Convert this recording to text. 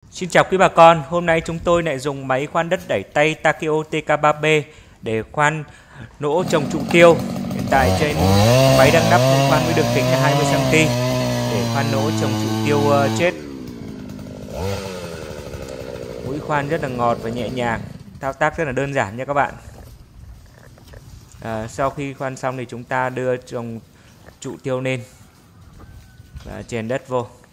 Xin chào quý bà con, hôm nay chúng tôi lại dùng máy khoan đất đẩy tay Takeo TK3B để khoan nỗ trồng trụ tiêu. Hiện tại trên máy đang lắp khoan với đường kính là 20 cm để khoan nỗ trồng trụ tiêu chết. Mũi khoan rất là ngọt và nhẹ nhàng, thao tác rất là đơn giản nha các bạn. Sau khi khoan xong thì chúng ta đưa trồng trụ tiêu lên và chèn đất vô.